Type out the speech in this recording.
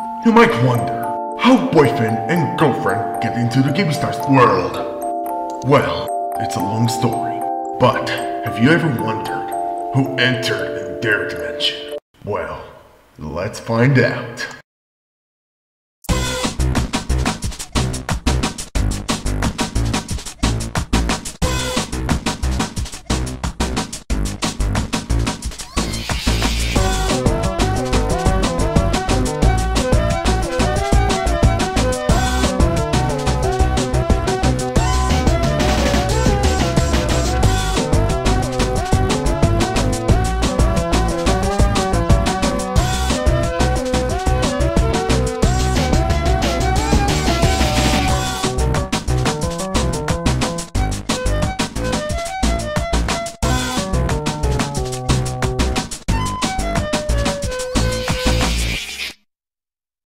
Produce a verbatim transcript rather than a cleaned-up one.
You might wonder how boyfriend and girlfriend get into the Game Stars world. Well, it's a long story, but have you ever wondered who entered in their dimension? Well, let's find out.